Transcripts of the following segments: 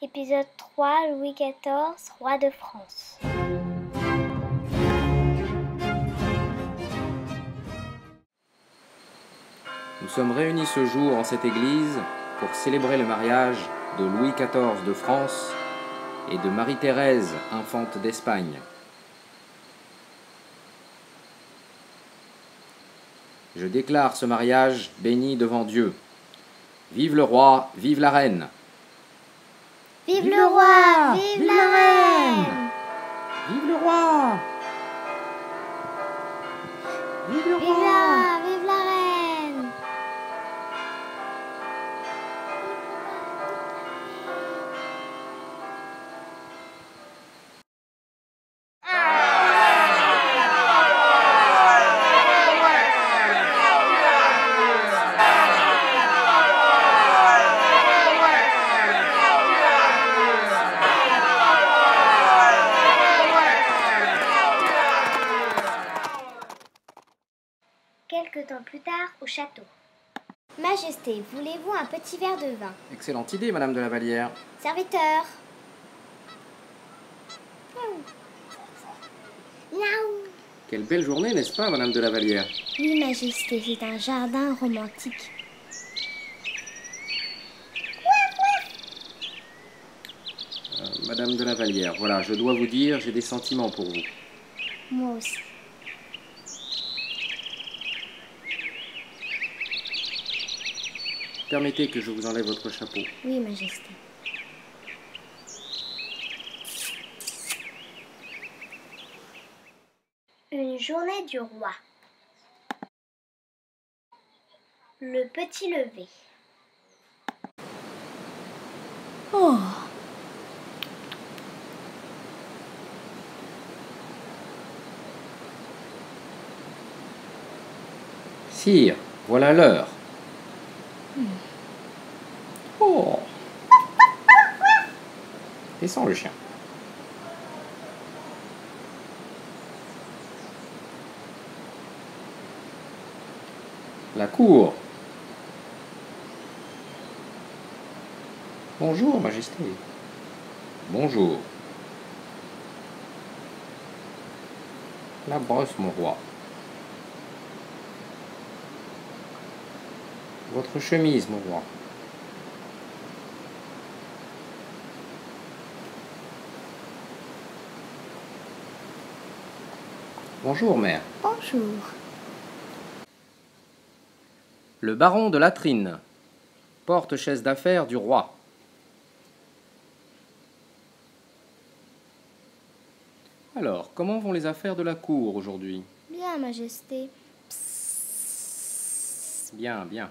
Épisode 3, Louis XIV, roi de France. Nous sommes réunis ce jour en cette église pour célébrer le mariage de Louis XIV de France et de Marie-Thérèse, infante d'Espagne. Je déclare ce mariage béni devant Dieu. Vive le roi, vive la reine. Vive le roi, vive la reine. Vive le roi. Vive le roi. Vive la reine. Quelque temps plus tard, au château. Majesté, voulez-vous un petit verre de vin? Excellente idée, Madame de la Vallière. Serviteur. Miaou. Quelle belle journée, n'est-ce pas, Madame de la Vallière? Oui, Majesté, c'est un jardin romantique. Madame de la Vallière, voilà, je dois vous dire, j'ai des sentiments pour vous. Moi aussi. Permettez que je vous enlève votre chapeau. Oui, Majesté. Une journée du roi. Le petit lever. Oh, Sire, voilà l'heure. Oh. Descends le chien. La cour. Bonjour, Majesté. Bonjour. La brosse, mon roi. Votre chemise, mon roi. Bonjour, mère. Bonjour. Le baron de Latrine, porte-chaise d'affaires du roi. Alors, comment vont les affaires de la cour aujourd'hui? Bien, Majesté. Bien, bien.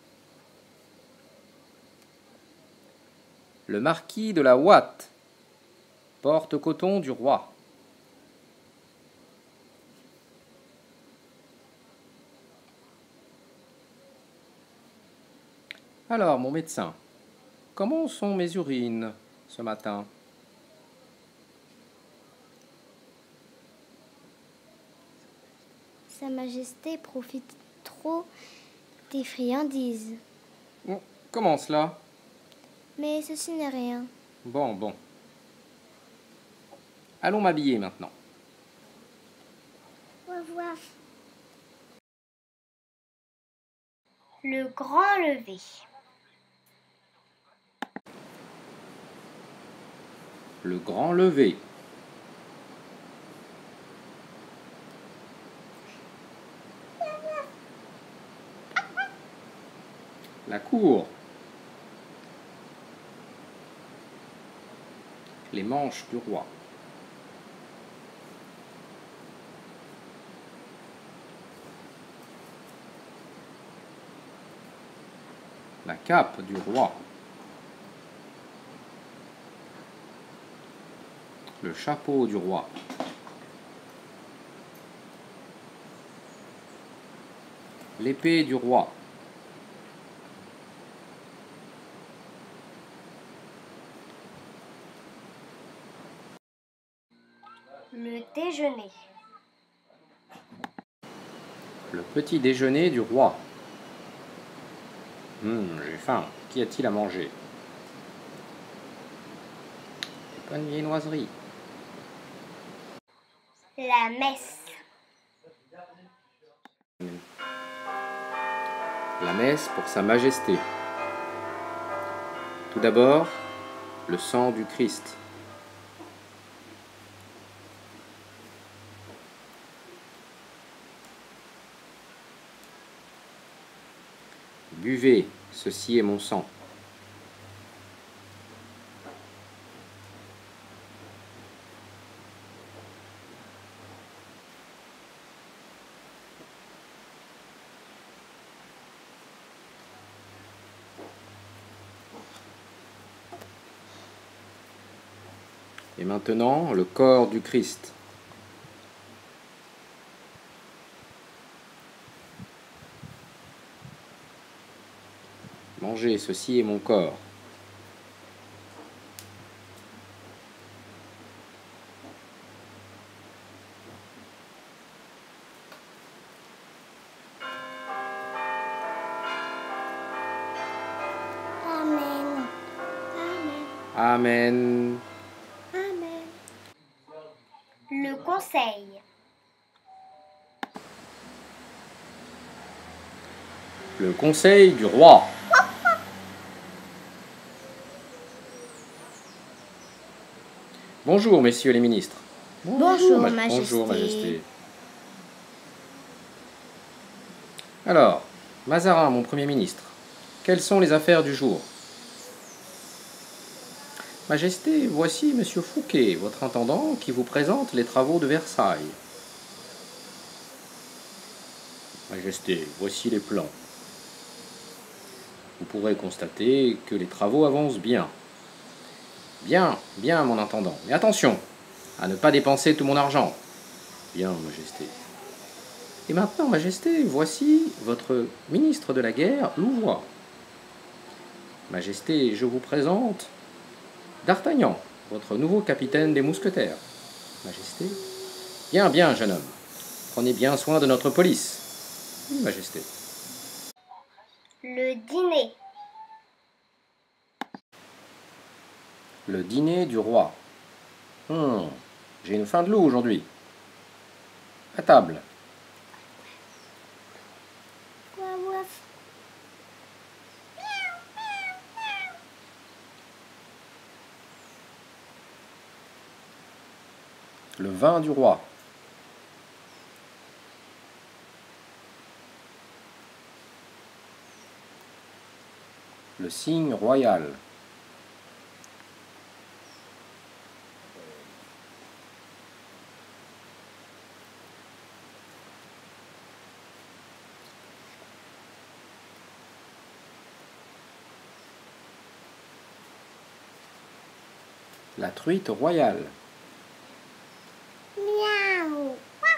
Le marquis de la Ouate, porte-coton du roi. Alors, mon médecin, comment sont mes urines ce matin? Sa Majesté profite trop des friandises. Comment cela? Mais ceci n'est rien. Bon, bon. Allons m'habiller maintenant. Au revoir. Le grand lever. Le grand lever. La cour. Les manches du roi. La cape du roi. Le chapeau du roi. L'épée du roi. Le déjeuner. Le petit déjeuner du roi. J'ai faim. Qu'y a-t-il à manger? Bonne viennoiserie. La messe. La messe pour Sa Majesté. Tout d'abord, le sang du Christ. Buvez, ceci est mon sang. Et maintenant, le corps du Christ. Mangez, ceci est mon corps. Amen. Amen. Amen. Amen. Le conseil. Le conseil du roi. Bonjour, messieurs les ministres. Bonjour, Bonjour, Majesté. Alors, Mazarin, mon Premier ministre, quelles sont les affaires du jour? Majesté, voici Monsieur Fouquet, votre intendant, qui vous présente les travaux de Versailles. Majesté, voici les plans. Vous pourrez constater que les travaux avancent bien. Bien, bien, mon intendant. Mais attention, à ne pas dépenser tout mon argent. Bien, Majesté. Et maintenant, Majesté, voici votre ministre de la guerre, Louvois. Majesté, je vous présente D'Artagnan, votre nouveau capitaine des mousquetaires. Majesté. Bien, bien, jeune homme. Prenez bien soin de notre police. Oui, Majesté. Le dîner. Le dîner du roi. J'ai une faim de loup aujourd'hui. À table. Le vin du roi. Le signe royal. La truite royale. Miaou.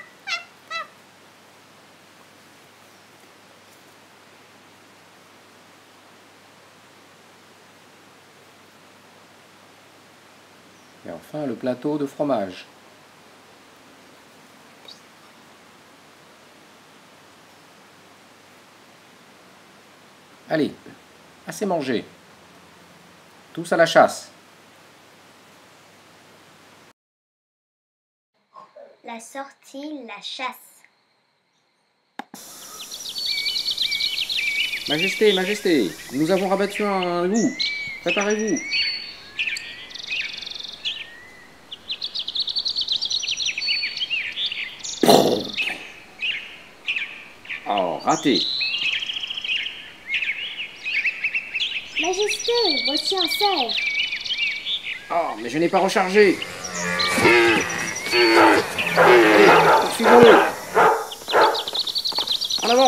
Et enfin, le plateau de fromage. Allez, assez mangé. Tous à la chasse. La sortie, la chasse. Majesté, Majesté, nous avons rabattu un loup. Préparez-vous. Oh, raté. Majesté, voici un cerf. Oh, mais je n'ai pas rechargé. Allez, poursuivons-le. En avant.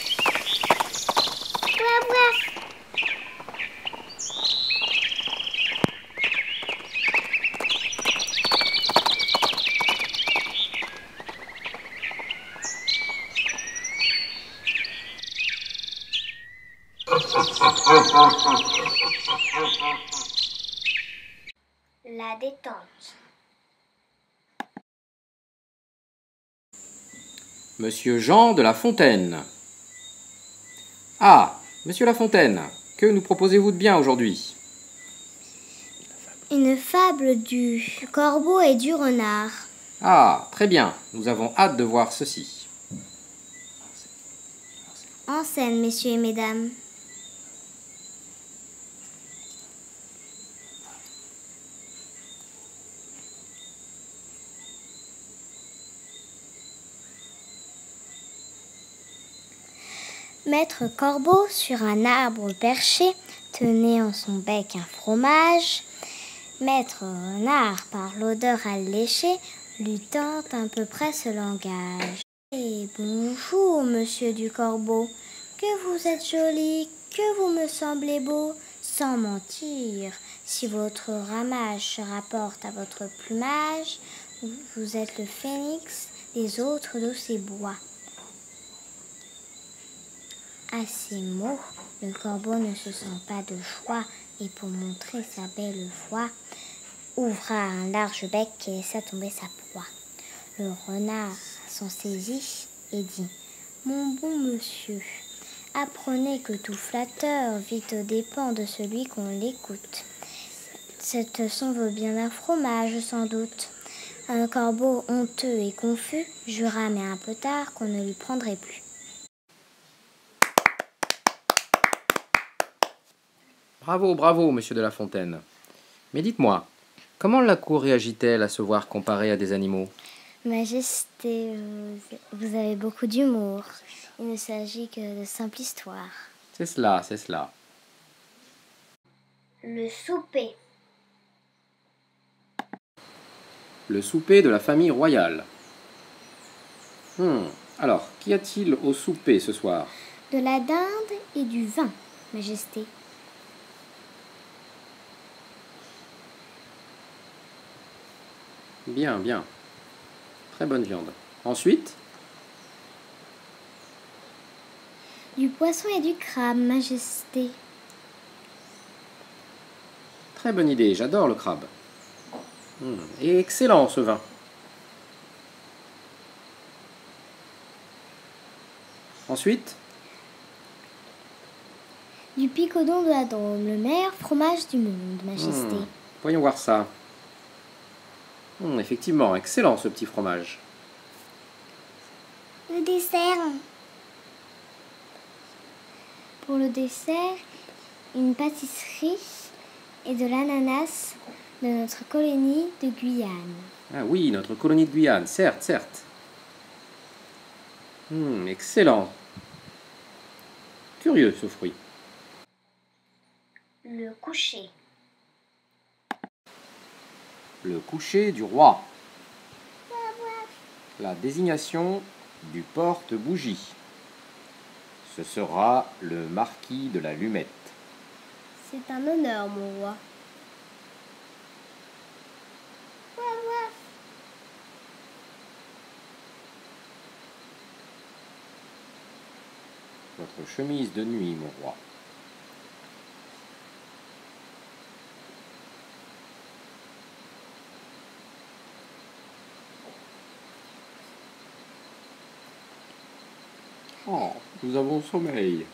La détente. Monsieur Jean de La Fontaine. Ah, monsieur La Fontaine, que nous proposez-vous de bien aujourd'hui? Une fable du corbeau et du renard. Ah, très bien, nous avons hâte de voir ceci. En scène, messieurs et mesdames. Maître Corbeau, sur un arbre perché, tenait en son bec un fromage. Maître Renard, par l'odeur alléchée, lui tint à peu près ce langage. Et bonjour, monsieur du Corbeau, que vous êtes joli, que vous me semblez beau, sans mentir. Si votre ramage se rapporte à votre plumage, vous êtes le phénix des autres de ces bois. À ces mots, le corbeau ne se sent pas de joie et pour montrer sa belle voix, ouvra un large bec et laissa tomber sa proie. Le renard s'en saisit et dit « Mon bon monsieur, apprenez que tout flatteur vit aux dépens de celui qu'on l'écoute. Cette leçon vaut bien un fromage sans doute. » Un corbeau honteux et confus jura mais un peu tard qu'on ne lui prendrait plus. Bravo, bravo, monsieur de La Fontaine. Mais dites-moi, comment la cour réagit-elle à se voir comparée à des animaux? Majesté, vous avez beaucoup d'humour. Il ne s'agit que de simple histoire. C'est cela, c'est cela. Le souper. Le souper de la famille royale. Alors, qu'y a-t-il au souper ce soir? De la dinde et du vin, Majesté. Bien, bien. Très bonne viande. Ensuite? Du poisson et du crabe, Majesté. Très bonne idée, j'adore le crabe. Et excellent ce vin. Ensuite? Du picodon de la Drôme, le meilleur fromage du monde, Majesté. Voyons voir ça. Effectivement, excellent ce petit fromage. Le dessert. Pour le dessert, une pâtisserie et de l'ananas de notre colonie de Guyane. Ah oui, notre colonie de Guyane, certes, certes. Excellent. Curieux ce fruit. Le coucher. Le coucher du roi. La désignation du porte-bougie. Ce sera le marquis de la Lumette. C'est un honneur, mon roi. Votre chemise de nuit, mon roi. Oh, nous avons sommeil.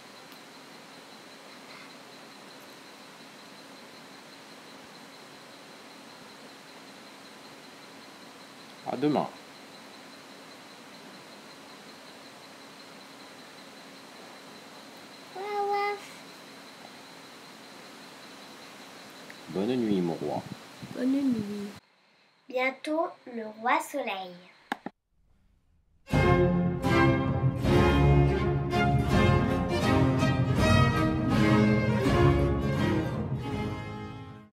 À demain. Bonne nuit, mon roi. Bonne nuit. Bientôt, le roi soleil.